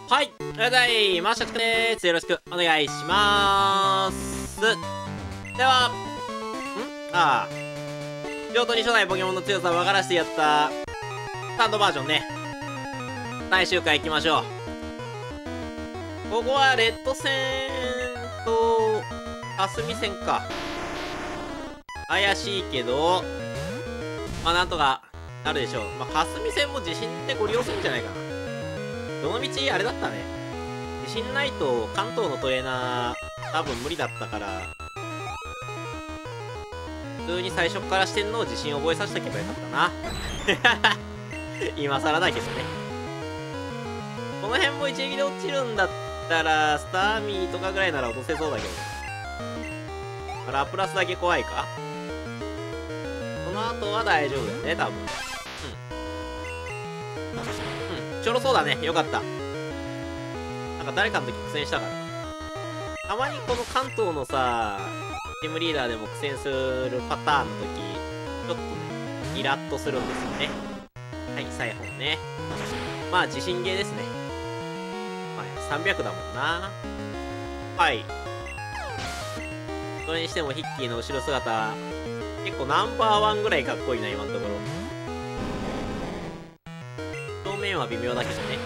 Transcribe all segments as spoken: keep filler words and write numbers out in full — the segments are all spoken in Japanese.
はい、おはようございます。シャクです。よろしくお願いしまーす。では、んああ、上等に初代ポケモンの強さを分からせてやったスタンドバージョンね。最終回行きましょう。ここはレッド戦と霞戦か。怪しいけど、まあなんとかなるでしょう。まあ霞戦も自信でご利用するんじゃないかな。どの道あれだったね。自信ないと関東のトレーナー多分無理だったから、普通に最初からしてんのを自信覚えさせとけばよかったな。今更だけどね。この辺も一撃で落ちるんだったら、スターミーとかぐらいなら落とせそうだけど。ラプラスだけ怖いか。この後は大丈夫だよね、多分。うん。うん、ちょろそうだね。よかった。なんか誰かの時苦戦したから。たまにこの関東のさ、チームリーダーでも苦戦するパターンの時、ちょっとね、イラッとするんですよね。はい、サイホンね。まあ、自信ゲーですね。まあ、さんびゃくだもんな。はい。それにしてもヒッキーの後ろ姿、結構ナンバーワンぐらいかっこいいな、今のところ。表面は微妙だけどね。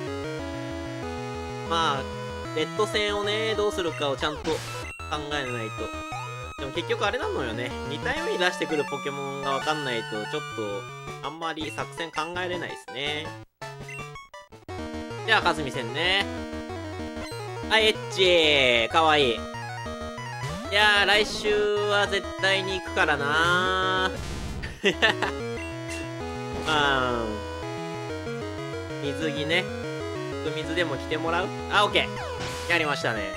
まあ、レッド戦をね、どうするかをちゃんと考えないと。でも結局あれなのよね。に体目に出してくるポケモンがわかんないと、ちょっと、あんまり作戦考えれないですね。じゃあ、かすみ戦ね。はい、エッチーかわいい。いやー、来週は絶対に行くからなー。まあ、水着ね。水でも着てもらう？あ、オッケー。やりましたね。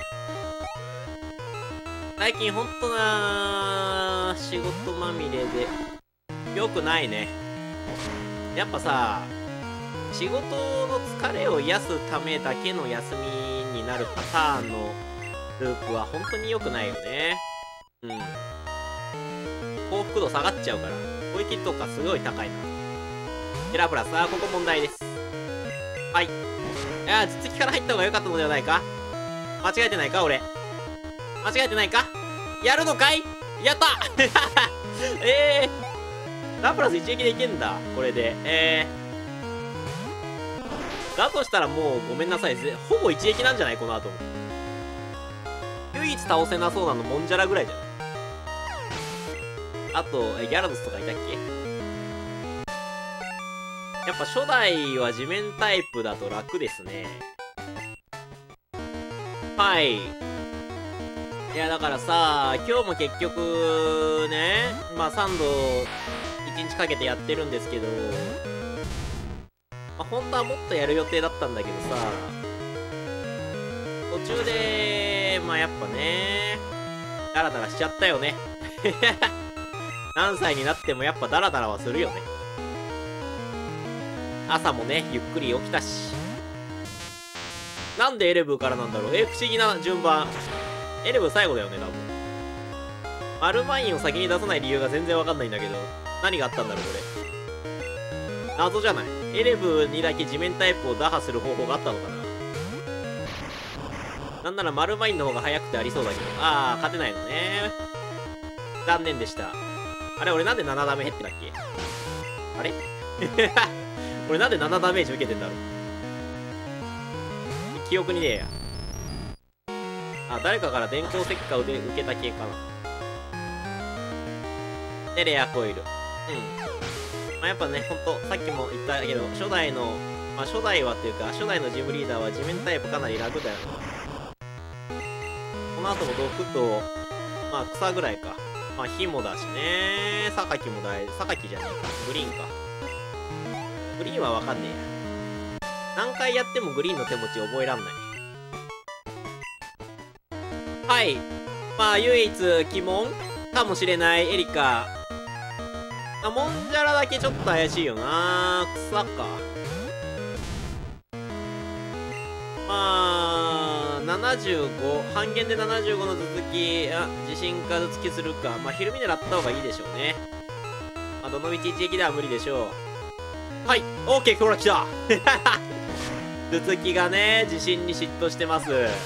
最近ほんとなー、仕事まみれで、よくないね。やっぱさ、仕事の疲れを癒すためだけの休みになるパターンのループは本当に良くないよね。うん。幸福度下がっちゃうから。攻撃とかすごい高いな。エラプラス、あー、ここ問題です。はい。いやー、頭突きから入った方が良かったのではないか？間違えてないか俺。間違えてないか？やるのかい？やったえー。ラプラス一撃でいけんだ。これで。えー。だとしたらもうごめんなさい。ほぼ一撃なんじゃないこの後も。唯一倒せなそうなのモンジャラぐらいじゃない？あと、え、ギャラドスとかいたっけ？やっぱ初代は地面タイプだと楽ですね。はい。いや、だからさ、今日も結局、ね、まあさんどいちにちかけてやってるんですけど、まあ本当はもっとやる予定だったんだけどさ、途中で、まあやっぱね、ダラダラしちゃったよね。何歳になってもやっぱダラダラはするよね。朝もね、ゆっくり起きたし。なんでエレブからなんだろう。え、不思議な順番。エレブ最後だよね、多分。マルマインを先に出さない理由が全然わかんないんだけど。何があったんだろう、これ。謎じゃない。エレブにだけ地面タイプを打破する方法があったのかな。なんならマルマインの方が早くてありそうだけど。あー、勝てないのね。残念でした。あれ、俺なんでななダメ減ってたっけ？あれ俺なんでななダメージ受けてんだろう。記憶にねえや。あ、誰かから電光石火を受けた系かな。で、レアコイル。うん。まあ、やっぱね、ほんと、さっきも言ったけど、初代の、まあ、初代はっていうか、初代のジムリーダーは地面タイプかなり楽だよ。この後も毒と、まあ、草ぐらいか。まあ、火もだしね。榊もだい、榊じゃねえか。グリーンか。グリーンはわかんねえや。何回やってもグリーンの手持ち覚えらんない。はい。まあ、唯一鬼門かもしれないエリカ。あ、モンジャラだけちょっと怪しいよな。草か。まあ、ななじゅうご。半減でななじゅうごの続き。あ、自信数突きするか。まあ、ヒルミネラった方がいいでしょうね。まあ、どの道一撃では無理でしょう。はい。オーケー、ほら来た続きがね、自信に嫉妬してます。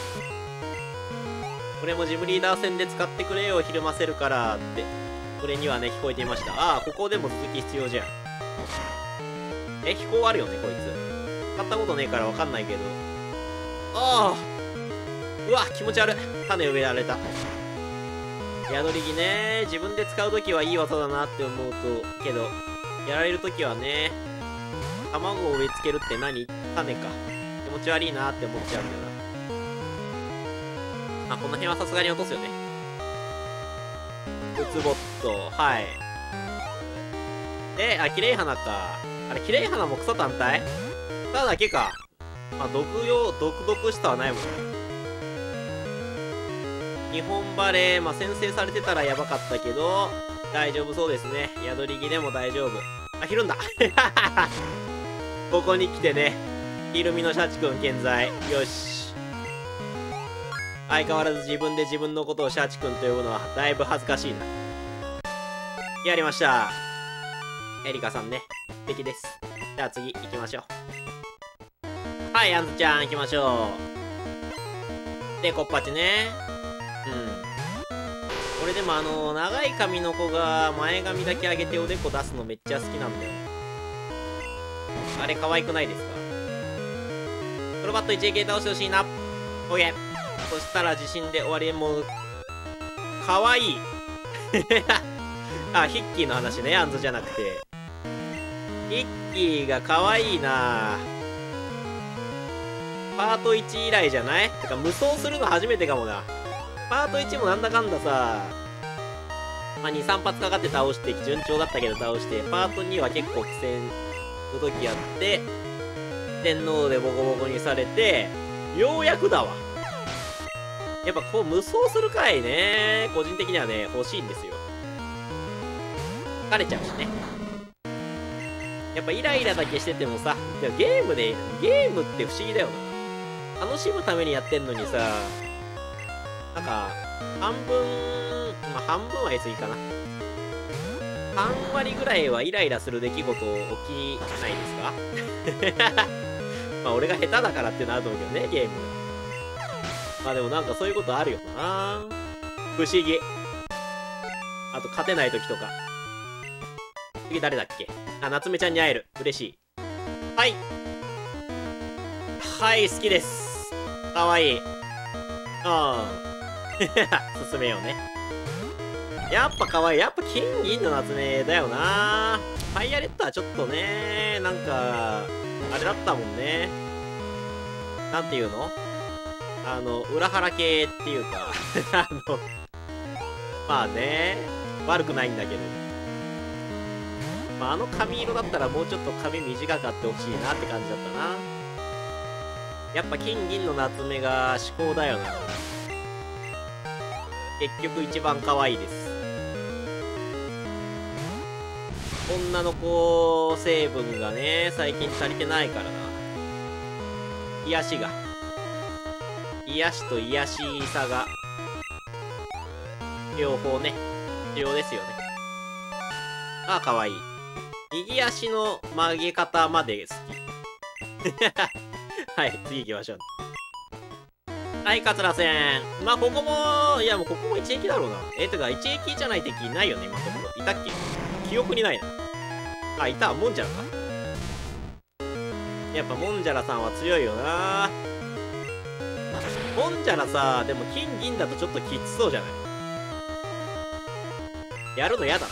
これもジムリーダー戦で使ってくれよ、ひるませるからって。これにはね、聞こえていました。ああ、ここでも続き必要じゃん。え、飛行あるよね、こいつ。使ったことねえからわかんないけど。ああ、うわ、気持ち悪い。種植えられた。宿り木ね、自分で使うときはいい技だなって思うと、けど、やられるときはね、卵を植え付けるって何？種か。気持ち悪いなって思っちゃうんだよな。あ、この辺はさすがに落とすよね。ウツボット、はい。で、あ、綺麗花か。あれ、綺麗花も草単体？草だけか。まあ、毒用、毒々しさはないもんね。日本バレー、まあ、先制されてたらやばかったけど、大丈夫そうですね。宿り木でも大丈夫。あ、ひるんだ。ここに来てね、ひるみのシャチくん健在。よし。相変わらず自分で自分のことをシャチくんと呼ぶのはだいぶ恥ずかしいな。やりました。エリカさんね、素敵です。じゃあ次行きましょう。はい、あんずちゃん行きましょう。で、こっぱちね。うん。これでもあの、長い髪の子が前髪だけ上げておでこ出すのめっちゃ好きなんだよ。あれ可愛くないですか？プロバット いちエーケー 倒してほしいな。オーケー。そしたら地震で終わり。もう、かわいい。あ、ヒッキーの話ね、アンズじゃなくて。ヒッキーがかわいいな。パートいち以来じゃない？てか無双するの初めてかもな。パートいちもなんだかんださ、まあ、に、さん発かかって倒して、順調だったけど倒して、パートには結構苦戦の時あって、天皇でボコボコにされて、ようやくだわ。やっぱこう無双する回ね、個人的にはね、欲しいんですよ。疲れちゃうしね。やっぱイライラだけしててもさ、ゲームで、ゲームって不思議だよな。楽しむためにやってんのにさ、なんか、半分、まあ半分は言い過ぎかな。さん割ぐらいはイライラする出来事起きないですか？まあ俺が下手だからっていうのはあると思うけどね、ゲーム。まあでもなんかそういうことあるよな。不思議。あと勝てない時とか。次誰だっけ？あ、夏目ちゃんに会える。嬉しい。はい。はい、好きです。かわいい。うん。進めようね。やっぱかわいい。やっぱ金銀の夏目だよな。ファイアレッドはちょっとね、なんか、あれだったもんね。なんていうの？あの、裏腹系っていうか、あの、まあね、悪くないんだけど。まあ、あの髪色だったらもうちょっと髪短かってほしいなって感じだったな。やっぱ金銀の夏目が至高だよな。結局一番可愛いです。女の子成分がね、最近足りてないからな。癒しが。癒しと癒しさが、両方ね、必要ですよね。ああ、かわいい。右足の曲げ方まで好き。はい、次行きましょう。はい、桂戦。まあ、ここも、いや、もうここも一撃だろうな。え、てか、一撃じゃない敵いないよね、今のところ。いたっけ？記憶にないな。あ、いた、モンジャラか。やっぱ、モンジャラさんは強いよな。モンジャラさ、でも金銀だとちょっときつそうじゃない？やるの嫌だ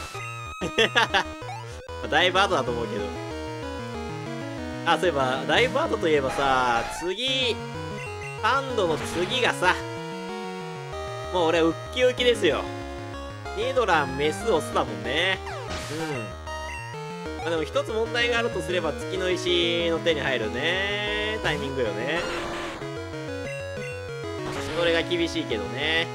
な。だいぶ後だと思うけど。あ、そういえば、だいぶ後といえばさ、次、サンドの次がさ、もう俺、ウッキウキですよ。ニドラン、メス、オスだもんね。うん。まあでも一つ問題があるとすれば、月の石の手に入るね。タイミングよね。それが厳しいけどね。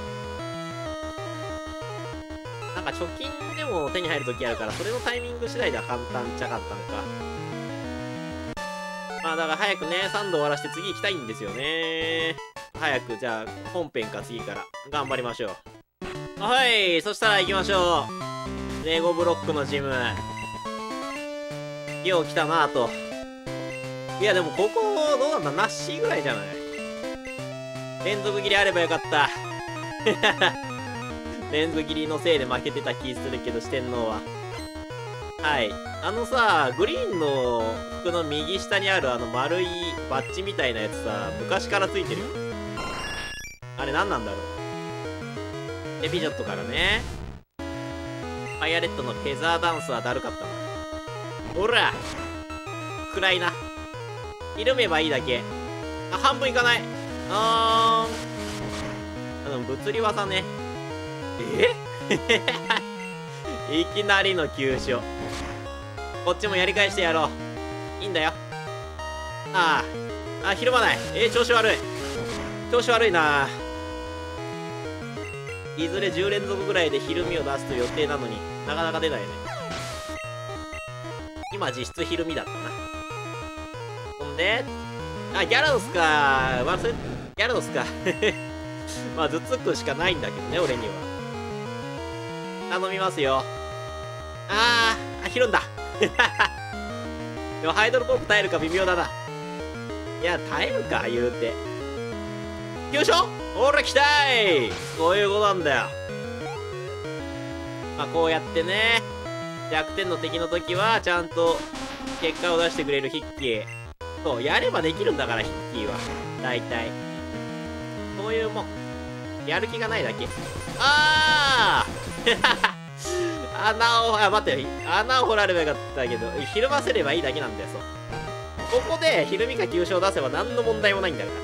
なんか貯金でも手に入るときあるから、それのタイミング次第では簡単っちゃ簡単か。まあだから早くね、さんど終わらせて次行きたいんですよね。早く、じゃあ本編か次から頑張りましょう。はい、そしたら行きましょう。レゴブロックのジム。よう来たなぁと。 いやでもここどうなんだ、ナッシーぐらいじゃない？連続切りあればよかった連続切りのせいで負けてた気するけど、四天王は。はい。あのさ、グリーンの服の右下にあるあの丸いバッジみたいなやつさ、昔からついてるよ。あれ何なんだろう。で、ピジョットからね。ファイアレッドのフェザーダンスはだるかったな。ほら暗いな。緩めばいいだけ。あ、半分いかない。あーん。あの、物理技ね。えいきなりの急所。こっちもやり返してやろう。いいんだよ。ああ。あ、ひるまない。えー、調子悪い。調子悪いな。いずれじゅう連続ぐらいでひるみを出すと予定なのになかなか出ないね。今実質ひるみだったな。ほんで、あ、ギャラドスか。まあ、それ、ギャラドスか。まあ、頭突くしかないんだけどね、俺には。頼みますよ。あー、あ、ひるんだ。でも、ハイドロポープ耐えるか微妙だな。いや、耐えるか、言うて。よいしょ、ほら、来たい。こういうことなんだよ。まあ、こうやってね、弱点の敵の時は、ちゃんと結果を出してくれるヒッキー。そう、やればできるんだから、ヒッキーは。大体。そういうもん。やる気がないだけ。あー穴を、あ、待ってよ。穴を掘らればよかったけど、ひるませればいいだけなんだよ、そう。ここで、ひるみか急所を出せば何の問題もないんだから。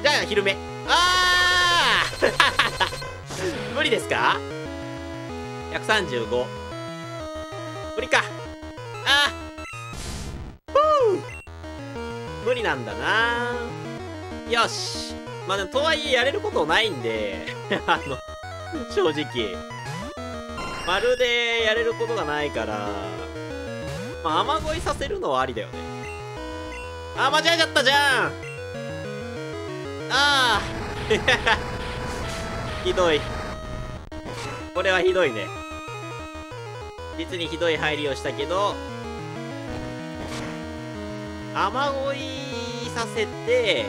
じゃあ、ひるめ。あー無理ですか ?ひゃくさんじゅうご。無理か。あーふう無理なんだな。よし。まあでも、とはいえやれることないんで、あの、正直。まるでやれることがないから、まあ、雨乞いさせるのはありだよね。あ、間違えちゃったじゃん。ああひどい。これはひどいね。実にひどい入りをしたけど、雨乞いさせて、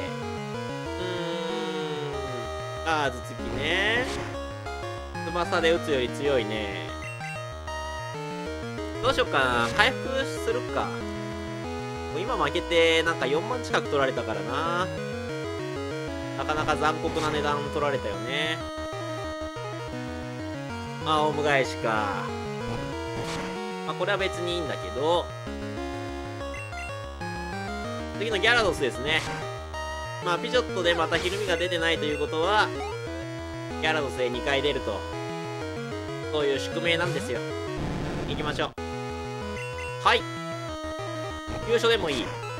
うーん、ああ、頭突きね。翼で打つより強いね。どうしよっかな。回復するか。もう今負けて、なんかよんまん近く取られたからな。なかなか残酷な値段取られたよね。あ、オウム返しか。まあ、これは別にいいんだけど。次のギャラドスですね。まあ、ピジョットでまたひるみが出てないということは、ギャラドスでにかい出ると。そういう宿命なんですよ。行きましょう。はい。急所でもいい。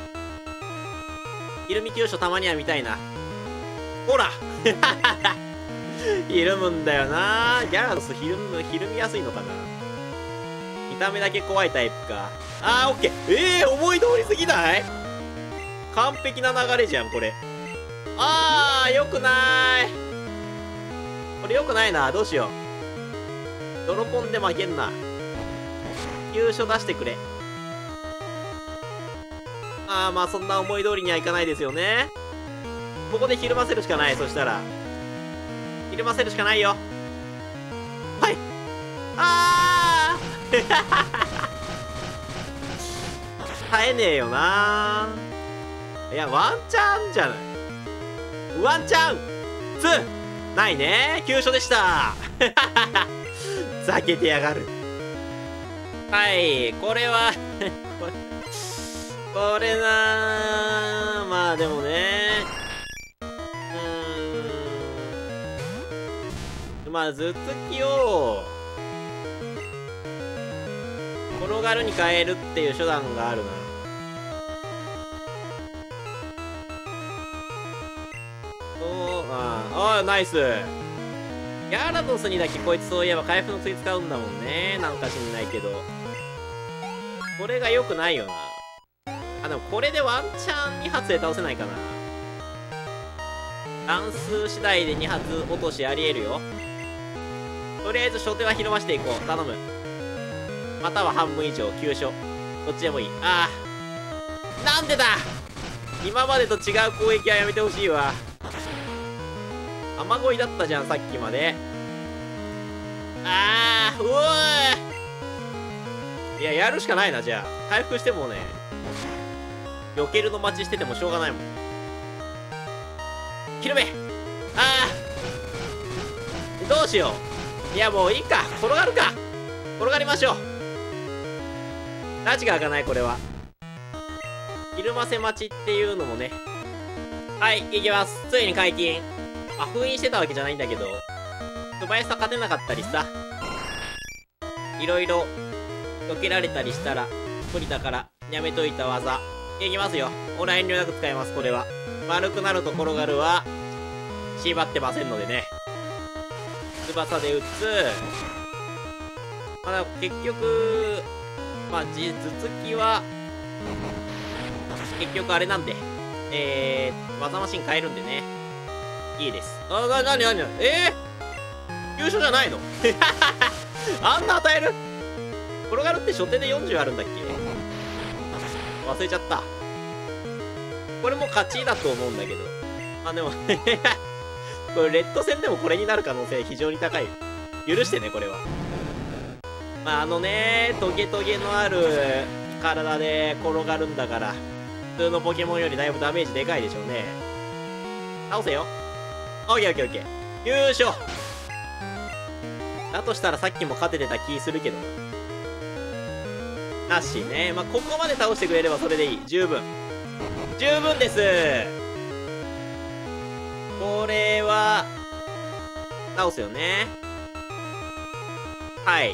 ひるみ急所たまには見たいな。ほらひるむんだよな。ギャラドスひるむ、ひるみやすいのかな。見た目だけ怖いタイプか。あー、オッケー。えー、思い通りすぎない？完璧な流れじゃん、これ。あー、よくない。これよくないな。どうしよう。ドロポンで負けんな。急所出してくれ。あー、まあそんな思い通りにはいかないですよね。ここでひるませるしかない。そしたらひるませるしかないよ。はい。あー耐えねえよな。いや、ワンチャンじゃない。ワンチャンツーないね。急所でしたざけてやがる。はい、これはこれこれなー。まあでもね、うーん、まあ頭突きを転がるに変えるっていう手段があるな。おー、あーあー、ナイス。ギャラドスにだけこいつそういえば回復の次使うんだもんね。なんか知んないけど。これが良くないよな。あ、でもこれでワンチャンに発で倒せないかな。乱数次第でに発落としありえるよ。とりあえず初手はひるましていこう。頼む。または半分以上急所。どっちでもいい。あなんでだ。今までと違う攻撃はやめてほしいわ。雨乞いだったじゃん、さっきまで。あー、うおーい。いや、やるしかないな、じゃあ。回復してもね、避けるの待ちしててもしょうがないもん。切るべ。あー、どうしよう。いや、もういいか。転がるか。転がりましょう。拉致が開かない、これは。ひるませ待ちっていうのもね。はい、いきます。ついに解禁。あ、封印してたわけじゃないんだけど、小林さん勝てなかったりさ、いろいろ避けられたりしたら無理だからやめといた技いきますよ。俺は遠慮なく使います。これは丸くなると転がるは縛ってませんのでね。翼で打つ。まあ結局まあじ頭突きは結局あれなんで、えー、技マシン変えるんでね、いいです。あ、な、なになになに、えー、優勝じゃないのあんな与える。転がるって初手でよんじゅうあるんだっけ。忘れちゃった。これも勝ちだと思うんだけど。あ、でもこれレッド戦でもこれになる可能性非常に高い。許してね、これは。まあ、あのね、トゲトゲのある体で転がるんだから、普通のポケモンよりだいぶダメージでかいでしょうね。倒せよ。オッケーオッケーオッケー。優勝だとしたらさっきも勝ててた気するけどな。なしね。まあ、ここまで倒してくれればそれでいい。十分。十分です。これは、倒すよね。はい。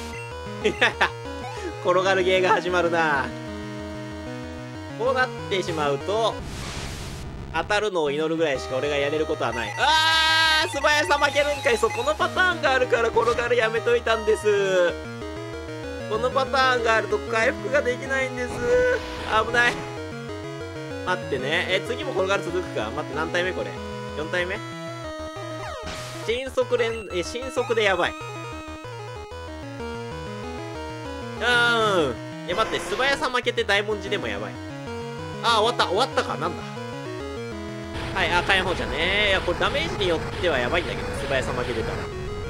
転がるゲーが始まるな。こうなってしまうと、当たるのを祈るぐらいしか俺がやれることはない。あー、素早さ負けるんかい。そう、このパターンがあるから転がるやめといたんです。このパターンがあると回復ができないんです。危ない。待ってね。え、次も転がる続くか。待って、何体目これ。よん体目。新速連、え、新速でやばい。うーん。え、待って、素早さ負けて大文字でもやばい。あー、終わった。終わったか。なんだ。はい、あ、火炎放射ね。いや、これダメージによってはやばいんだけど、素早さ負けてたら。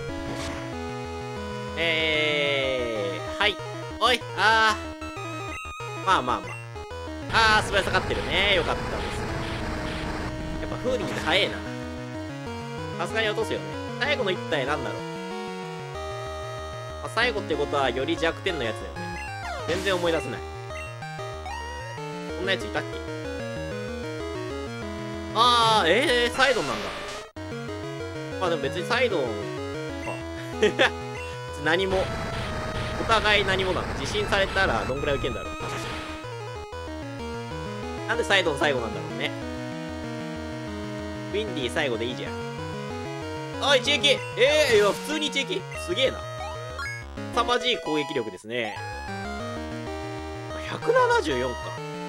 えー、はい。おい、あー。まあまあまあ。あー、素早さ勝ってるね。よかったです。やっぱ風鈴って早えな。さすがに落とすよね。最後の一体なんだろう。まあ、最後ってことはより弱点のやつだよね。全然思い出せない。こんなやついたっけ。あー、えー、サイドンなんだ。まあでも別にサイドンか。何も。お互い何もなの。自信されたらどんぐらい受けんだろう。なんでサイドン最後なんだろうね。ウィンディ最後でいいじゃん。あ、一撃。えー、いや、普通に一撃すげえな。凄まじい攻撃力ですね。ひゃくななじゅうよんか。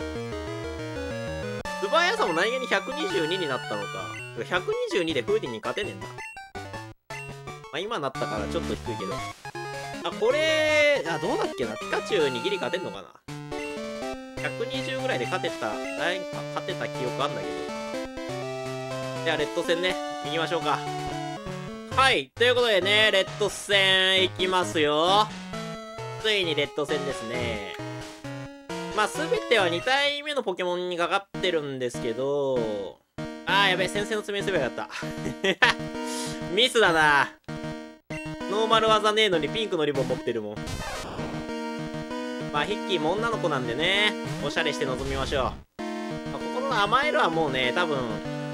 素早さも何気にひゃくにじゅうにになったのか。ひゃくにじゅうにでフーディンに勝てねえんだ。まあ今なったからちょっと低いけど。あ、これ、あ、どうだっけな。ピカチュウにギリ勝てんのかな。ひゃくにじゅうぐらいで勝てた、だい勝てた記憶あんだけど。じゃあレッド戦ね、行きましょうか。はい。ということでね、レッド戦行きますよ。ついにレッド戦ですね。まあ、すべてはに体目のポケモンにかかってるんですけど、あー、やべえ、先生の爪にすればよかった。ミスだな。ノーマル技ねえのにピンクのリボン持ってるもん。まあ、ヒッキーも女の子なんでね、おしゃれして臨みましょう。まあ、心の甘えるはもうね、多分、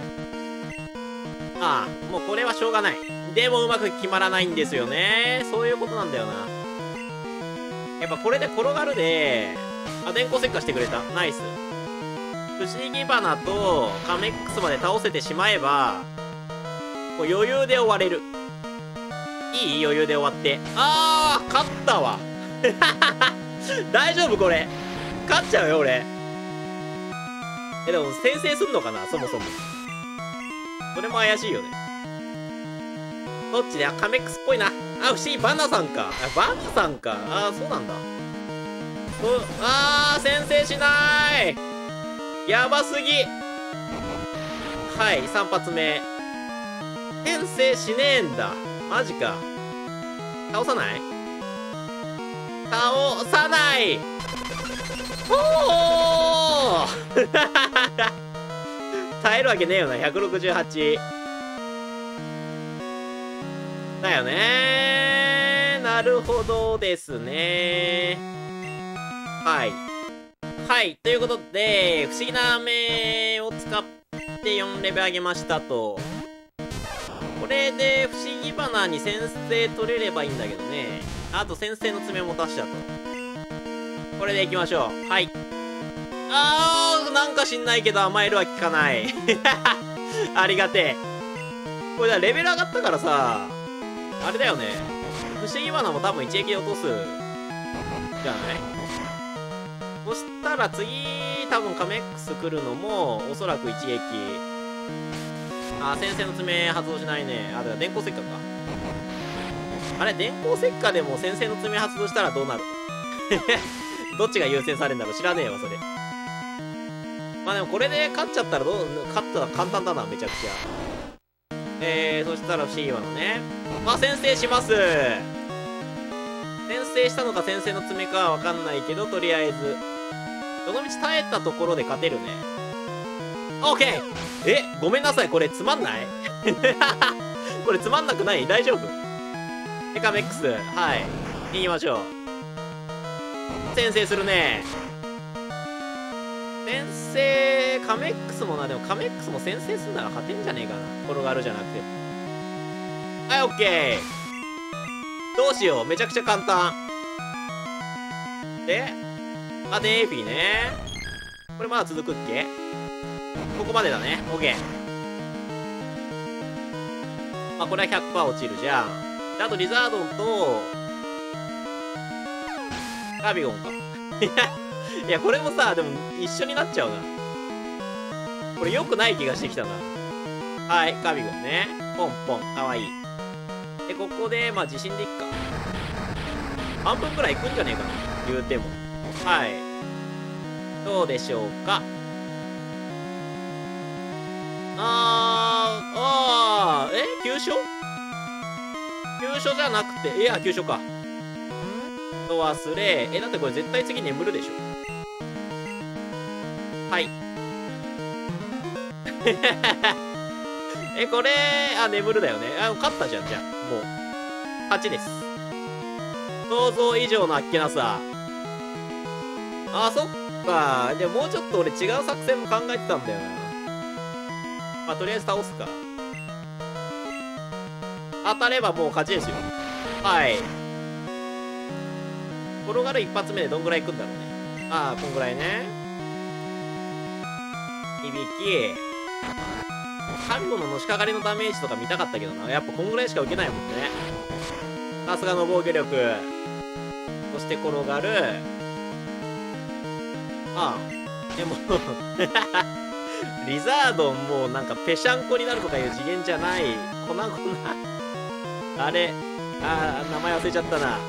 ああ、もうこれはしょうがない。でもうまく決まらないんですよね。そういうことなんだよな。やっぱこれで転がるで、あ、電光石火してくれた。ナイス。不思議花とカメックスまで倒せてしまえば、こう余裕で終われる。いい余裕で終わって。あー、勝ったわ。大丈夫これ。勝っちゃうよ、俺。え、でも先制すんのかな、そもそも。それも怪しいよね。どっちで、あ、カメックスっぽいな。あ、不思議、バナさんか。あ、バナさんか。あー、そうなんだ。 うあー先制しないやばすぎ。はいさん発目先制しねえんだ。マジか。倒さない倒さないおお耐えるわけねえよな。ひゃくろくじゅうはちだよねー。なるほどですね。はいはいということで不思議な飴を使ってよんレベル上げましたと。これで不思議花に先制取れればいいんだけどね。あと先制の爪も足したと。これでいきましょう。はい。あーなんか知んないけど甘えるは効かないありがてえ。これだレベル上がったからさあれだよね。不思議花も多分一撃で落とすじゃない。そしたら次多分カメックス来るのもおそらく一撃。あー先生の爪発動しないね。あだから電光石火か。あれ電光石火でも先生の爪発動したらどうなるどっちが優先されるんだろう知らねえわそれ。まあでもこれで勝っちゃったらどう勝ったら簡単だなめちゃくちゃ。えー、そしたら不思議花ね。まあ先制します。先制したのか先制の爪かは分かんないけどとりあえずどのみち耐えたところで勝てるね。オッケー。えごめんなさいこれつまんないこれつまんなくない？大丈夫？エカメックスはい行きましょう。先制するね。先制カメックスもな。でもカメックスも先制するなら勝てんじゃねえかな。転がるじゃなくても。はいオッケー。どうしようめちゃくちゃ簡単であでエーフィーね。これまだ続くっけ。ここまでだね。オッケー。まあこれは ひゃくパーセント 落ちるじゃん。であとリザードンとカビゴンかいやこれもさでも一緒になっちゃうな。これ良くない気がしてきたな。はいカビゴンね。ポンポンかわいい。でここでまあ自信でいっか。半分くらいいくんじゃねえかな言うても。はいどうでしょうか。あーあーえ急所急所じゃなくていや急所か。と忘れえだってこれ絶対次眠るでしょ。はいえこれあ眠るだよね。あ勝ったじゃん。じゃあもう勝ちです。想像以上のあっけなさ。あそっか。でももうちょっと俺違う作戦も考えてたんだよな。まあとりあえず倒すか。当たればもう勝ちですよ。はい転がる一発目でどんぐらいいくんだろうね。ああこんぐらいね。響き神野ののしかかりのダメージとか見たかったけどな。やっぱこんぐらいしか受けないもんね。さすがの防御力。そして転がる。ああでもリザードンもうなんかぺしゃんこになるとかいう次元じゃない。粉々あれあー名前忘れちゃったな。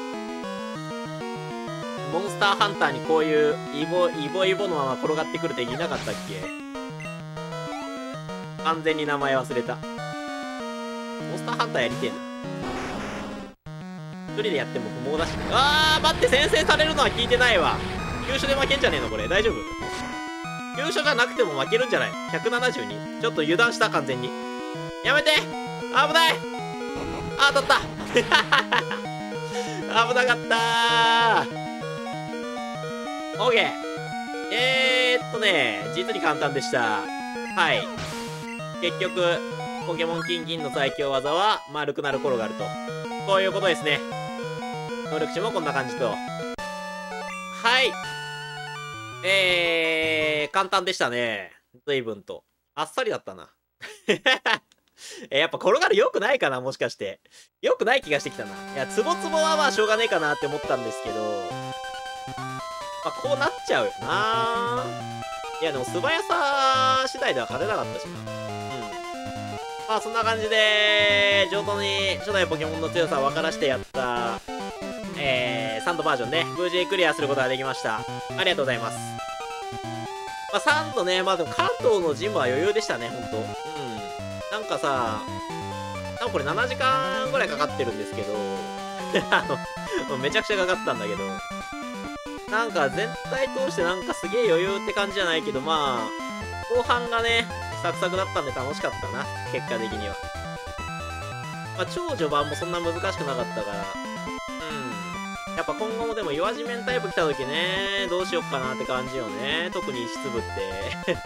モンスターハンターにこういうイボイボイボのまま転がってくる敵いなかったっけ。完全に名前忘れた。モンスターハンターやりてえな。一人でやっても不毛だしね。あー待って先制されるのは聞いてないわ。急所で負けんじゃねえのこれ。大丈夫？急所じゃなくても負けるんじゃない？ ひゃくななじゅうに ちょっと油断した完全に。やめて危ないあ当たった危なかったー。オーケー。えーっとね実に簡単でした。はい結局ポケモンキンキンの最強技は丸くなる転がるとこういうことですね。能力値もこんな感じと。はいえー簡単でしたね。随分とあっさりだったなえやっぱ転がる良くないかな。もしかして良くない気がしてきたな。いやツボツボはまあしょうがねえかなって思ったんですけど、まあこうなっちゃうよな。いやでも素早さ次第では勝てなかったしな。うんまあそんな感じで上等に初代ポケモンの強さを分からしてやった、 えー、サンドバージョンね、無事クリアすることができました。ありがとうございます。まあ、サンドね、まあでも関東のジムは余裕でしたね、ほんと。うん。なんかさ、多分これななじかんぐらいかかってるんですけど、あの、めちゃくちゃかかったんだけど、なんか全体通してなんかすげえ余裕って感じじゃないけど、まあ、後半がね、サクサクだったんで楽しかったな、結果的には。まあ、超序盤もそんな難しくなかったから、うん。やっぱ今後もでも弱地面タイプ来た時ね、どうしよっかなって感じよね。特に石粒って。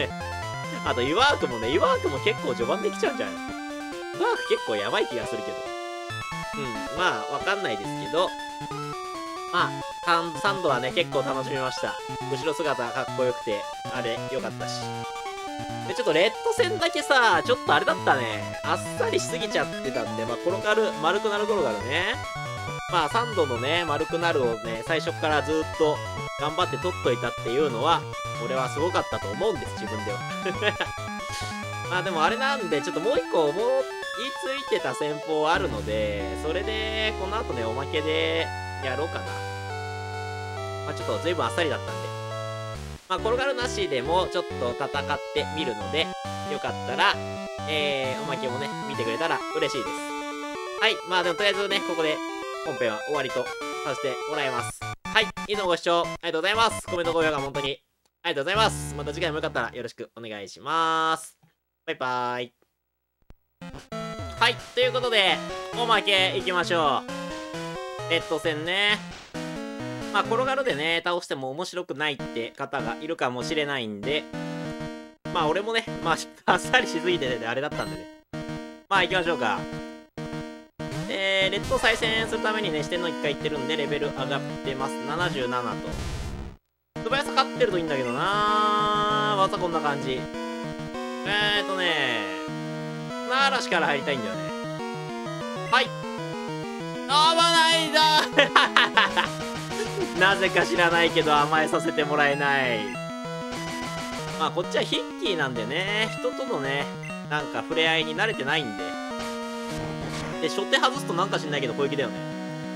あと、ユワークもね、ユワークも結構序盤できちゃうんじゃないの？ユワーク結構やばい気がするけど。うん、まあ、わかんないですけど、まあ、サンドはね、結構楽しみました。後ろ姿かっこよくて、あれ、良かったし。で、ちょっとレッド戦だけさ、ちょっとあれだったね。あっさりしすぎちゃってたんで、まあ、転がる、丸くなる転がるね。まあ、サンドのね、丸くなるをね、最初からずっと頑張って取っといたっていうのは、俺はすごかったと思うんです、自分では。まあ、でもあれなんで、ちょっともう一個思いついてた戦法あるので、それで、この後ね、おまけでやろうかな。まあ、ちょっと随分あっさりだったんで。まあ、転がるなしでもちょっと戦ってみるので、よかったら、えー、おまけもね、見てくれたら嬉しいです。はい。まあでもとりあえずね、ここで本編は終わりとさせてもらいます。はい。いつもご視聴ありがとうございます。コメント、高評価本当にありがとうございます。また次回もよかったらよろしくお願いします。バイバーイ。はい。ということで、おまけいきましょう。レッド戦ね。まあ、転がるでね、倒しても面白くないって方がいるかもしれないんで、まあ、俺もね、まあ、あっさりしすぎてて、あれだったんでね。まあ、行きましょうか。えー、レッド再戦するためにね、四天王いっかい行ってるんで、レベル上がってます。ななじゅうななと。素早さ勝ってるといいんだけどなー。技こんな感じ。えーとねー、嵐から入りたいんだよね。はい。危ないだーなぜか知らないけど甘えさせてもらえない。まあこっちはヒッキーなんでね、人とのね、なんか触れ合いに慣れてないんで。で、初手外すとなんか知んないけど攻撃だよね。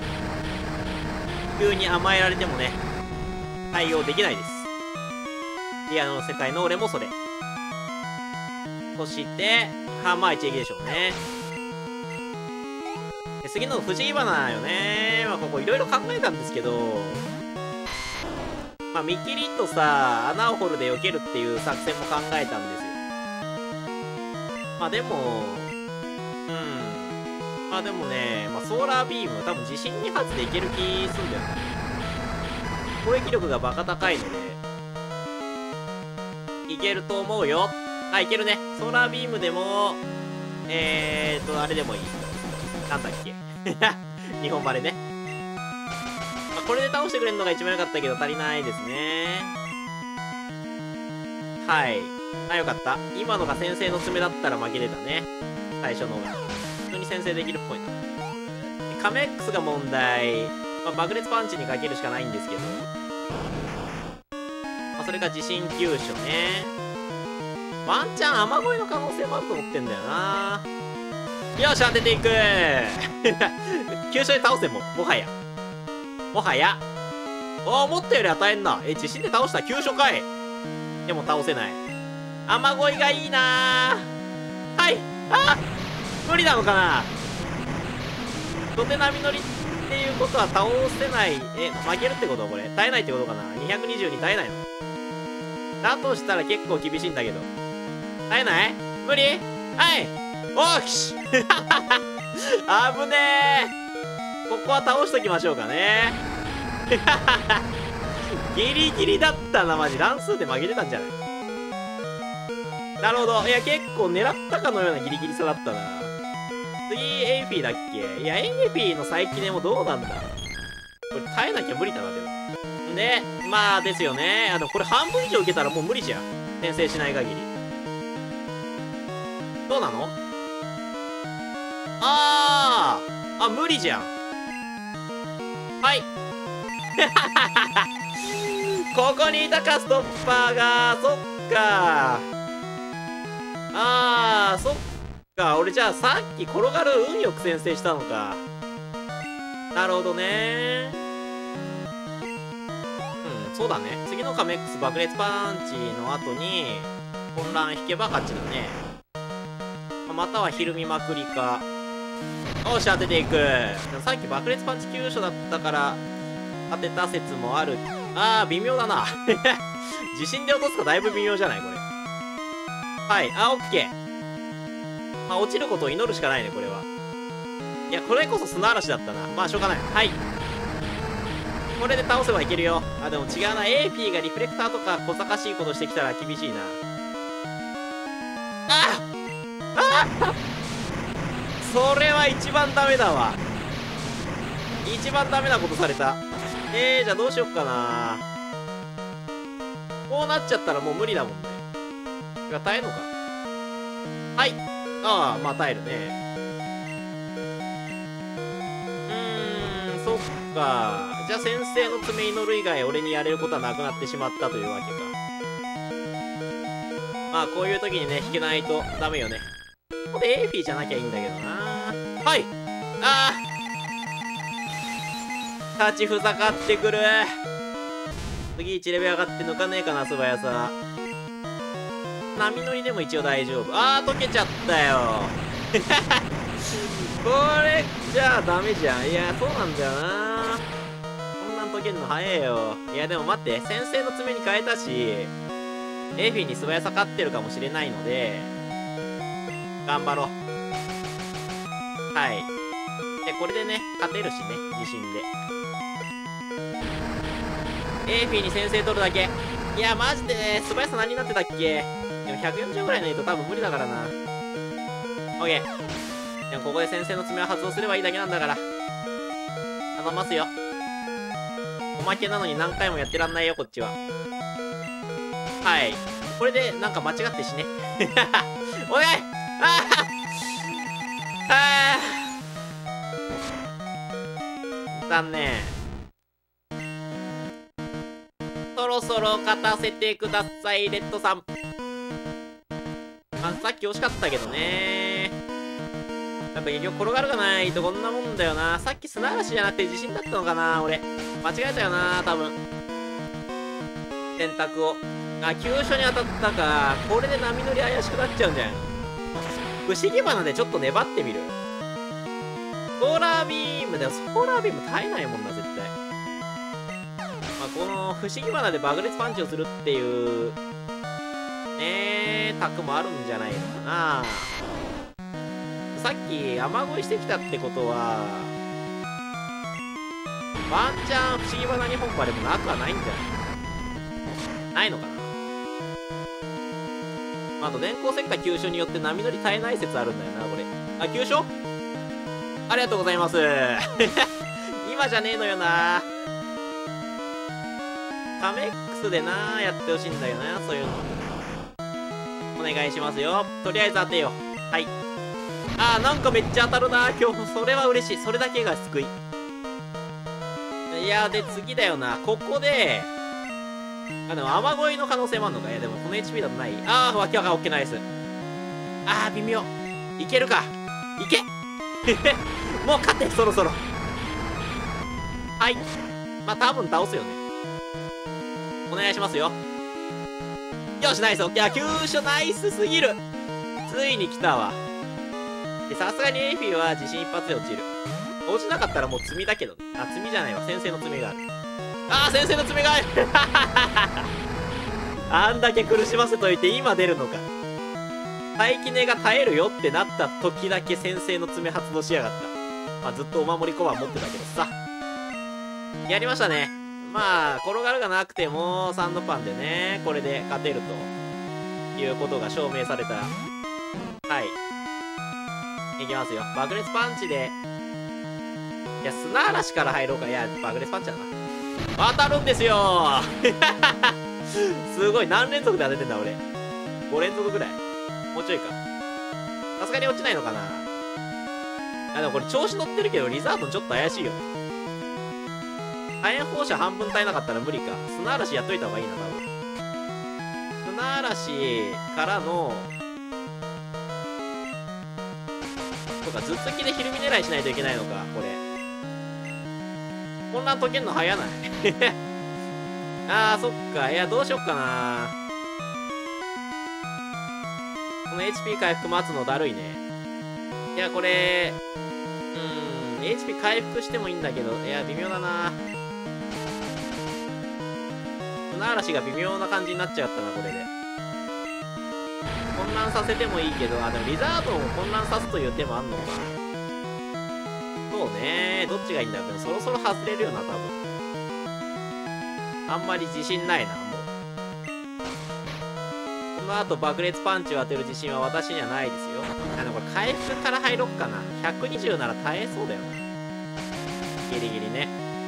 急に甘えられてもね、対応できないです。リアルの世界の俺もそれ。そして、ハンマー一撃でしょうね。で次の不思議花よね。まあここいろいろ考えたんですけど、まあ、見切りとさ、穴を掘るで避けるっていう作戦も考えたんですよ。まあでも、うん。まあでもね、まあ、ソーラービーム、多分自信に発でいける気すんだよね。攻撃力がバカ高いので、いけると思うよ。あ、いけるね。ソーラービームでも、えーと、あれでもいい。なんだっけ。日本バレね。これで倒してくれるのが一番良かったけど足りないですね。はい。あ、よかった。今のが先制の爪だったら負けてたね。最初のが。普通に先制できるっぽいな。カメ X が問題。まあ、爆裂パンチにかけるしかないんですけど。まあ、それが地震急所ね。ワンチャン雨乞いの可能性もあると思ってんだよな。よっしゃ、出ていく急所で倒せも、もはや。もはや。おー、思ったより与えんな。え、地震で倒した急所かい。でも倒せない。雨乞いがいいなー。はい。あ無理なのかな。土手波乗りっていうことは倒せない。え、負けるってことこれ。耐えないってことかな。にひゃくにじゅうに耐えないのだとしたら結構厳しいんだけど。耐えない無理はい。おーしあぶねー。ここは倒しときましょうかね。ギリギリだったな、マジ。乱数で負けてたんじゃない？なるほど。いや、結構狙ったかのようなギリギリさだったな。次、エイフィーだっけ？いや、エイフィーの再起電もどうなんだ？これ耐えなきゃ無理だな、でも。で、まあ、ですよね。あの、これ半分以上受けたらもう無理じゃん。転生しない限り。どうなの？あーあ、無理じゃん。はい。ここにいたか、ストッパーが。そっか。あー、そっか。俺じゃあさっき転がる運よく先制したのか。なるほどね。 そうだね。次のカメックス爆裂パンチの後に混乱引けば勝ちだね。またはひるみまくりか。よし、当てていく。でもさっき爆裂パンチ急所だったから当てた説もある。あー、微妙だな。自信で落とすかだいぶ微妙じゃないこれ。はい、あ、オッケー。まあ、落ちることを祈るしかないね、これは。いや、これこそ砂嵐だったな。まあ、しょうがない。はい。これで倒せばいけるよ。あ、でも違うな。エーピー がリフレクターとか小賢しいことしてきたら厳しいな。あああそれは一番ダメだわ。一番ダメなことされた。えー、じゃあどうしよっかな。こうなっちゃったらもう無理だもんね。てか、耐えんのか。はい。ああ、まあ耐えるね。うーん、そっか。じゃあ先生の爪に乗る以外俺にやれることはなくなってしまったというわけか。まあこういう時にね、引けないとダメよね。ここでエーフィーじゃなきゃいいんだけどな。はい。ああ立ちふさかってくる。次いちレベル上がって抜かねえかな、素早さ。波乗りでも一応大丈夫。ああ溶けちゃったよ。これじゃあダメじゃん。いや、そうなんだよな。こんなん溶けるの早えよ。いやでも待って、先生の爪に変えたし、エーフィーに素早さ勝ってるかもしれないので、頑張ろう。はい。で、これでね、勝てるしね、自信で。エーフィーに先制取るだけ。いや、マジでね、素早さ何になってたっけ。でもひゃくよんじゅうぐらいないと多分無理だからな。オッケー。でもここで先生の爪を発動すればいいだけなんだから。頼ますよ。おまけなのに何回もやってらんないよ、こっちは。はい。これでなんか間違って死ね。お願いああああ残念。そろそろ勝たせてください、レッドさん。まあ、さっき惜しかったけどね。やっぱ結局転がるがないとこんなもんだよな。さっき砂嵐じゃなくて自信だったのかな、俺。間違えたよな、多分。選択を。あ、急所に当たったか。これで波乗り怪しくなっちゃうんじゃん。不思議花でちょっと粘ってみる。ソーラービームでもソーラービーム耐えないもんな、絶対。まあ、この不思議花で爆裂パンチをするっていうねえタクもあるんじゃないのかな。さっき雨乞いしてきたってことはワンチャン不思議花にほんまでもなくはないんじゃないないのかな。あと電光石火急所によって波乗り耐えない説あるんだよなこれ。あ、急所ありがとうございます。今じゃねえのよな。カメックスでなやってほしいんだよな、そういうの。お願いしますよ。とりあえず当てよう。はい。あー、なんかめっちゃ当たるな今日。それは嬉しい。それだけが救い。いやで次だよな。ここであ、でも雨乞いの可能性もあんのか。いやでもこの エイチピー だとない。あー、わけわかん、オッケーナイス。あー、微妙。いけるか。いけもう勝て、そろそろ。はい。まあ多分倒すよね。お願いしますよ。よし、ナイス。オッケー。あ、急所ナイスすぎる。ついに来たわ。で、さすがにエイフィーは自信一発で落ちる。落ちなかったらもう罪だけどね。あ、罪じゃないわ。先生の爪がある。あー、先生の爪がある。あんだけ苦しませといて今出るのか。待機根が耐えるよってなった時だけ先生の爪発動しやがった。まあ、ずっとお守り小判持ってたけどさ。やりましたね。まあ、転がるがなくても、サンドパンでね、これで勝てるということが証明された。はい。いきますよ。爆裂パンチで。いや、砂嵐から入ろうか。いや、爆裂パンチだな。当たるんですよすごい。何連続で当ててんだ、俺。ご連続ぐらい。もうちょいか。さすがに落ちないのかな。あ、でもこれ調子乗ってるけど、リザードンちょっと怪しいよね。火炎放射半分耐えなかったら無理か。砂嵐やっといた方がいいな、多分。砂嵐からの、とか、頭突きでひるみ狙いしないといけないのか、これ。混乱解けんの早ないあー、そっか。いや、どうしよっかな。この エイチピー 回復待つのだるいね。いや、これ、うーん、エイチピー 回復してもいいんだけど、いや、微妙だな。砂嵐が微妙な感じになっちゃったな、これで。混乱させてもいいけど、あ、でもリザードンを混乱さすという手もあんのか。そうね、どっちがいいんだろう。でもそろそろ外れるよな、多分。あんまり自信ないな、もう。この後爆裂パンチを当てる自信は私にはないですよ。あの、これ回復から入ろっかな。ひゃくにじゅうなら耐えそうだよな。ギリギリね。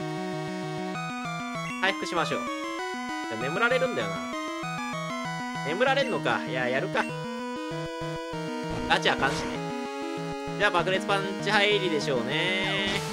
回復しましょう。眠られるんだよな。眠られんのか。いや、やるか。ガチあかんしね。じゃあ爆裂パンチ入りでしょうね。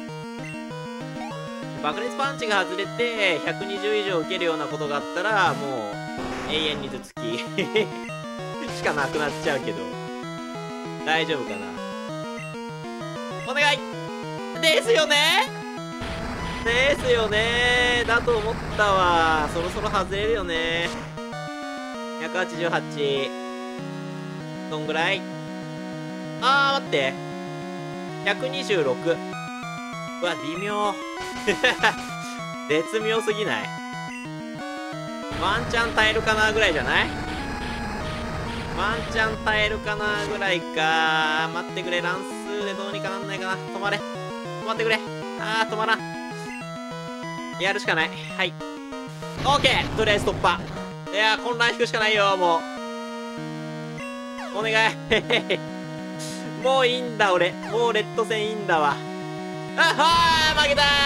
爆裂パンチが外れてひゃくにじゅう以上受けるようなことがあったら、もう永遠に頭突きしかなくなっちゃうけど、大丈夫かな。お願いですよねですよねだと思ったわ。そろそろ外れるよね。ひゃくはちじゅうはち。どんぐらい？あー、待って。ひゃくにじゅうろく。うわ、微妙。絶妙すぎない？ワンチャン耐えるかなぐらいじゃない？ワンチャン耐えるかなぐらいか。待ってくれ。乱数でどうにかなんないかな。止まれ。止まってくれ。あー、止まらん。やるしかない。はい。オーケー。とりあえず突破。いやー、混乱引くしかないよ、もう。お願い。もういいんだ、俺。もうレッド戦いいんだわ。あはー、負けたー。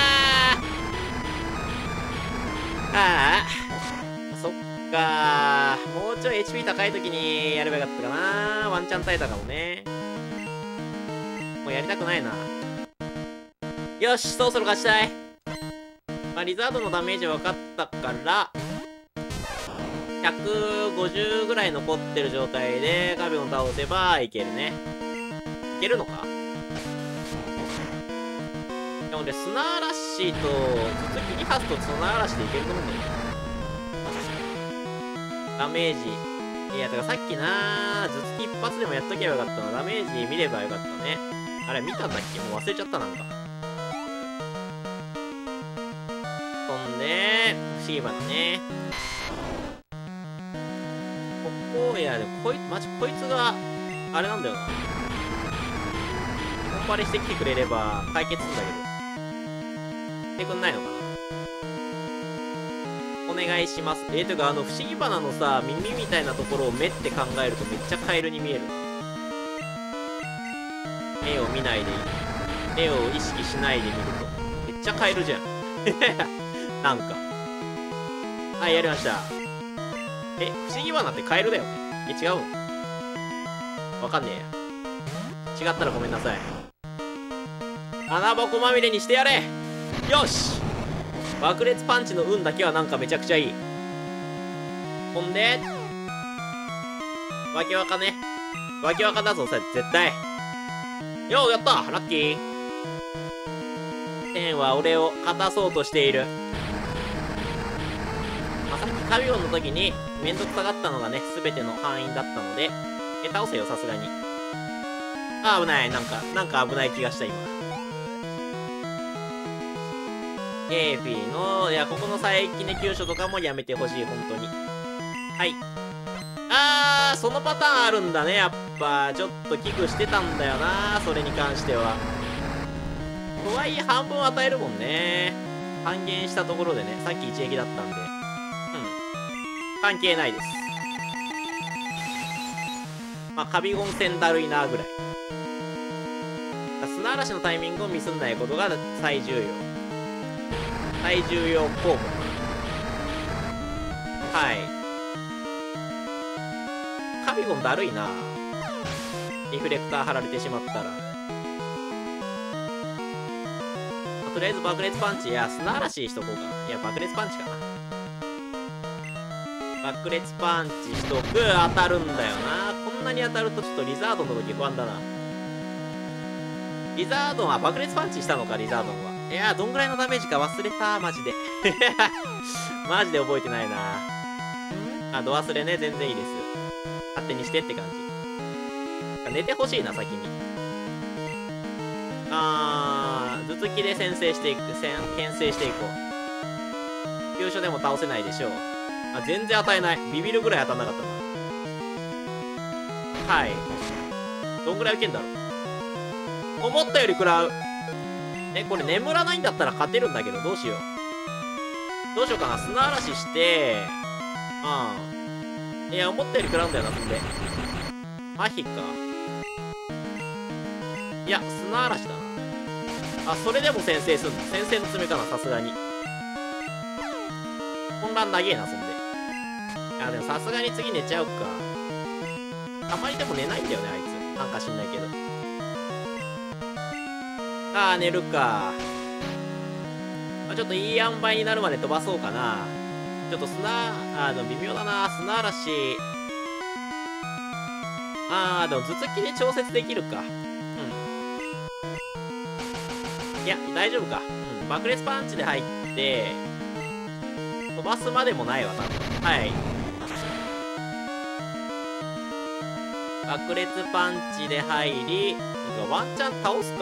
ああ。そっかー。もうちょい エイチピー 高い時にやればよかったかな。ワンチャン耐えたかもね。もうやりたくないな。よし、そろそろ勝ちたい。まあ、リザードのダメージ分かったから、ひゃくごじゅうぐらい残ってる状態でガビオン倒せばいけるね。いけるのか？でもね、砂嵐と、頭突きに発と砂嵐でいけると思うんだよね。ダメージ。いや、だからさっきなー、頭突き一発でもやっとけばよかったな。ダメージ見ればよかったね。あれ見たんだっけ？もう忘れちゃった、なんか。そんで、不思議花ね。ここ、いや、でもこいつ、マジこいつが、あれなんだよな。コンパレしてきてくれれば解決するんだけど。してくんないのかな。お願いします。えー、というか、あの、不思議花のさ、耳みたいなところを目って考えるとめっちゃカエルに見えるな。絵を見ないでいい。絵を意識しないで見ると。めっちゃカエルじゃん。なんか。はい、やりました。え、不思議花ってカエルだよね。え、違うの？わかんねえや。違ったらごめんなさい。穴箱まみれにしてやれ。よし！爆裂パンチの運だけはなんかめちゃくちゃいい。ほんで、わけわかね。わけわかだぞ、さ、絶対。よう、やったラッキー。天は俺を勝たそうとしている。まあ、さっきカビオンの時にめんどくさがったのがね、全ての範囲だったので、え、倒せよ、さすがに。あ、危ない。なんか、なんか危ない気がした、今。エーフィーの、いや、ここの佐伯ね、急所とかもやめてほしい、本当に。はい。あー、そのパターンあるんだね、やっぱ。ちょっと危惧してたんだよな、それに関しては。とはいえ、半分与えるもんね。半減したところでね、さっき一撃だったんで。うん。関係ないです。まあ、カビゴン戦だるいな、ぐらい。砂嵐のタイミングをミスんないことが最重要。最重要項目。はい。カビゴンだるいな。リフレクター貼られてしまったら。まあ、とりあえず爆裂パンチ、いや、砂嵐しとこうか。いや、爆裂パンチかな。爆裂パンチしとく。当たるんだよな。こんなに当たるとちょっとリザードンの時不安だな。リザードンは爆裂パンチしたのか、リザードンは。いやー、どんぐらいのダメージか忘れた、マジで。 マジで覚えてないな。あ、ド忘れね、全然いいです。勝手にしてって感じ。寝てほしいな、先に。あー、頭突きで先制していく、先、牽制していこう。急所でも倒せないでしょう。あ、全然与えない。ビビるぐらい当たんなかったな。はい。どんぐらい受けんだろう。思ったより食らう。え、これ眠らないんだったら勝てるんだけど、どうしよう。どうしようかな。砂嵐して、うん。いや、思ったより食らうんだよな、そんで。麻痺か。いや、砂嵐だな。あ、それでも先制すんの。先制の詰めかな、さすがに。混乱長えな、そんで。あ、でもさすがに次寝ちゃうか。たまにでも寝ないんだよね、あいつ。なんか知んないけど。あー、寝るか。まあ、ちょっといい塩梅になるまで飛ばそうかな。ちょっと砂、あー、でも微妙だな。砂嵐。あー、でも頭突きで調節できるか。うん。いや、大丈夫か。うん。爆裂パンチで入って、飛ばすまでもないわ、多分。はい。爆裂パンチで入り、ワンチャン倒すか。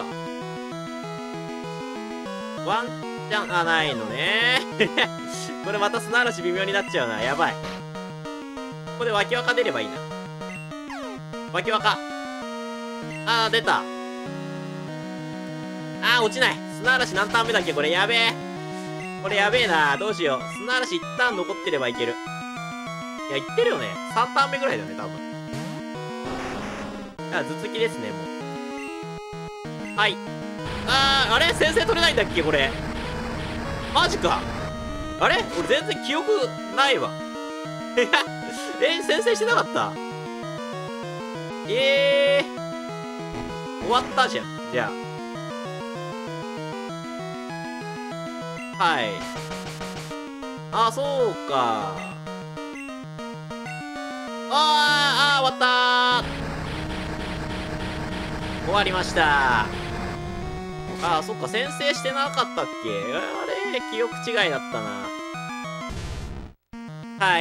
ワンチャン、あ、ないのね。これまた砂嵐微妙になっちゃうな。やばい。ここで脇若出ればいいな。脇若。あー、出た。あー、落ちない。砂嵐何ターン目だっけこれやべえ。これやべえな。どうしよう。砂嵐一旦残ってればいける。いや、いってるよね。さんターン目ぐらいだよね、多分。あ、頭突きですね、もう。はい。あー、あれ先制取れないんだっけこれ。マジか。あれ俺全然記憶ないわ。え、先制してなかった？えー。終わったじゃん。じゃあ。はい。あ、そうか。あー、あー、終わったー。終わりました。あー、そっか、先制してなかったっけ？あれ、記憶違いだったな。はい。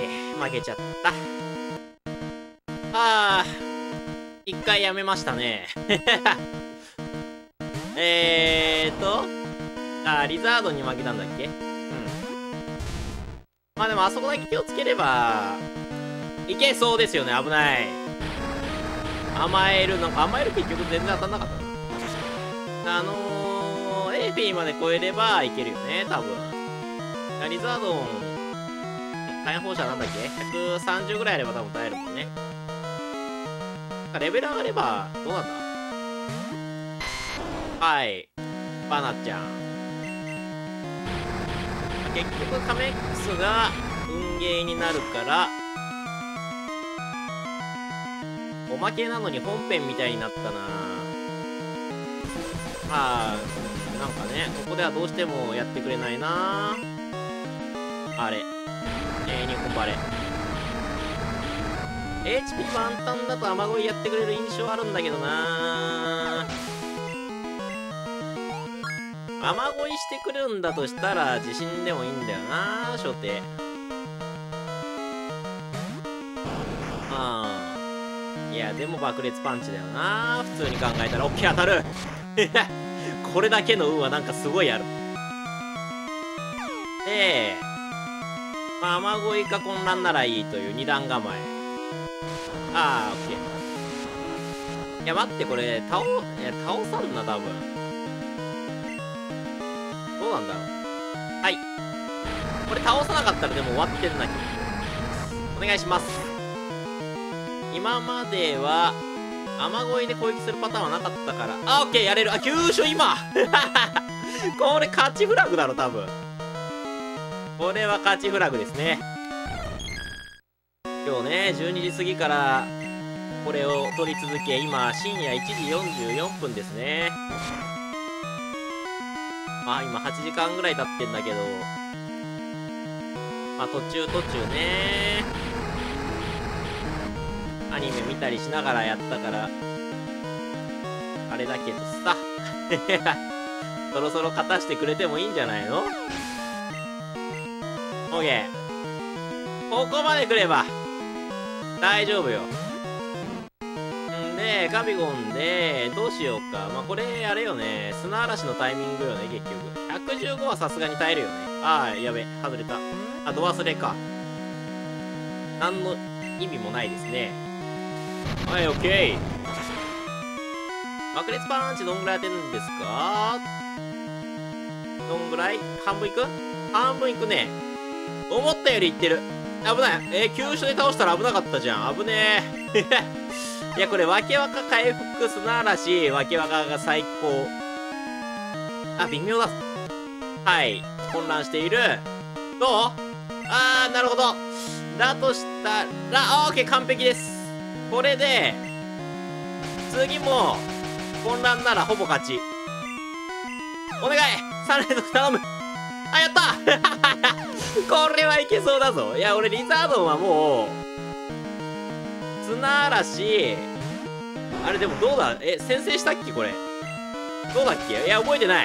負けちゃった。あー、一回やめましたね。えーと、あー、リザードに負けたんだっけ？うん。まあでもあそこだけ気をつければ、いけそうですよね、危ない。甘えるの、甘える結局全然当たんなかったな。あのー、エーフィーまで超えればいけるよね、多分。リザードン、火炎放射なんだっけ ?ひゃくさんじゅう ぐらいあれば多分耐えるもんね。レベル上がれば、どうなんだ？はい。バナちゃん。結局カメックスが運ゲーになるから、おまけなのに本編みたいになったな。まあ、なんかね、ここではどうしてもやってくれないな。あれ。えー、日本バレー。エイチピー 満タンだと雨乞いやってくれる印象あるんだけどな。雨乞いしてくるんだとしたら自信でもいいんだよな、初手。ああ。いや、でも爆裂パンチだよな。普通に考えたら、オッケー当たる。これだけの運はなんかすごいある。で、まあ、雨乞いか混乱ならいいという二段構え。ああ、オッケー。いや、待って、これ、倒、いや、倒さんな、多分。どうなんだろう。はい。これ倒さなかったらでも終わってんなきゃ。お願いします。今までは、雨乞いで攻撃するパターンはなかったから。あ、オッケー、やれる。あ、急所今これ勝ちフラグだろ、多分。これは勝ちフラグですね。今日ね、じゅうにじ過ぎからこれを撮り続け、今深夜いちじよんじゅうよんぷんですね。まあ今はちじかんぐらい経ってんだけど、まあ途中途中ね、アニメ見たりしながらやったからあれだけどさそろそろ勝たしてくれてもいいんじゃないの？ オッケー。ここまで来れば、大丈夫よ。んで、カビゴンで、どうしようか。まあ、これ、あれよね。砂嵐のタイミングよね、結局。ひゃくじゅうごはさすがに耐えるよね。ああ、やべ。外れた。あ、ド忘れか。何の意味もないですね。はい、オッケー。爆裂パンチどんぐらい当てるんですか？どんぐらい？半分いく？半分いくね。思ったよりいってる。危ない。えー、急所で倒したら危なかったじゃん。危ねえ。いや、これ、わけわか回復砂嵐、わけわかが最高。あ、微妙だ。はい。混乱している。どう？あー、なるほど。だとしたら、あ、オッケー、完璧です。これで、次も、混乱ならほぼ勝ち。お願い !さん 連続頼む。あ、やったこれはいけそうだぞ。いや、俺、リザードンはもう、砂嵐、あれでもどうだえ、先制したっけこれ。どうだっけいや、覚えてない。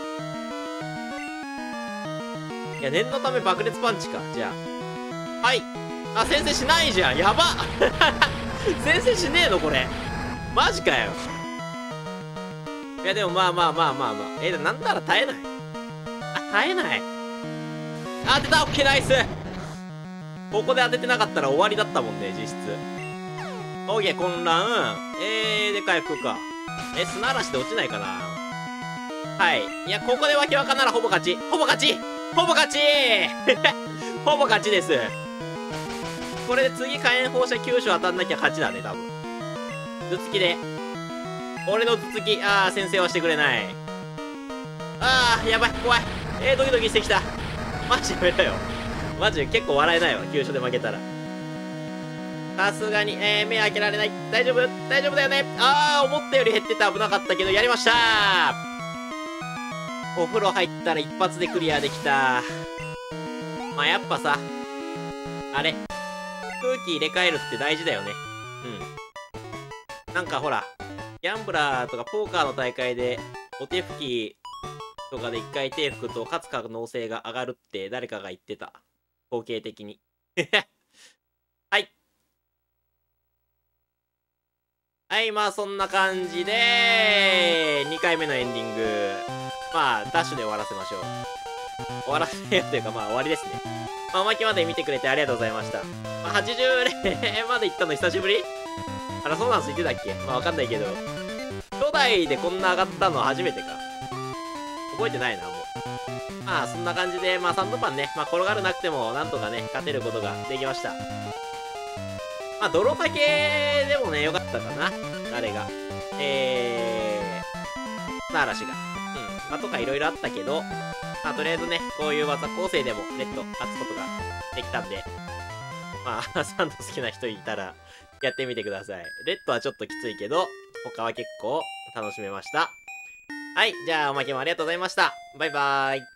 いや、念のため爆裂パンチか。じゃあ。はい。あ、先制しないじゃん。やば先制しねえのこれ。マジかよ。いや、でもまあまあまあまあまあ。え、なんなら耐えないあ、耐えない。当てたオッケーナイスここで当ててなかったら終わりだったもんね、実質。オッケー、混乱。えー、で回復か。え、砂嵐で落ちないかなはい。いや、ここでわけわかならほぼ勝ち。ほぼ勝ちほぼ勝ちほぼ勝ちです。これで次火炎放射急所当たんなきゃ勝ちだね、多分。頭突きで。俺の頭突き。あー、先制はしてくれない。あー、やばい、怖い。えー、ドキドキしてきた。マジやめろよ。マジで結構笑えないわ、急所で負けたら。さすがに、えー、目開けられない。大丈夫大丈夫だよね。あー、思ったより減ってて危なかったけど、やりましたー。お風呂入ったら一発でクリアできた。まあ、やっぱさ、あれ、空気入れ替えるって大事だよね。うん。なんかほら、ギャンブラーとかポーカーの大会で、お手拭きとかで一回手拭くと勝つ可能性が上がるって誰かが言ってた。統計的に。はい。はい、まあそんな感じで、にかいめのエンディング。まあ、ダッシュで終わらせましょう。終わらせようというか、まあ終わりですね。まあ、おまけまで見てくれてありがとうございました。まあ、はちじゅう連まで行ったの久しぶりあら、そうなんす言ってたっけまあわかんないけど。初代でこんな上がったの初めてか。覚えてないな、もう。まあ、そんな感じで、まあサンドパンね、まあ転がるなくても、なんとかね、勝てることができました。まあ、泥かけでもね、よかったかな。あれが。えー、砂嵐が。うん。まあ、とかいろいろあったけど、まあ、とりあえずね、こういう技構成でも、レッド勝つことができたんで、まあ、サンド好きな人いたら、やってみてください。レッドはちょっときついけど、他は結構楽しめました。はい、じゃあおまけもありがとうございました。バイバーイ。